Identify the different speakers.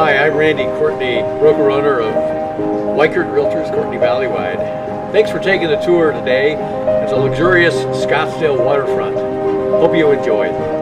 Speaker 1: Hi, I'm Randy Courtney, broker-owner of Weichert Realtors, Courtney Valleywide. Thanks for taking the tour today. It's a luxurious Scottsdale waterfront. Hope you enjoy.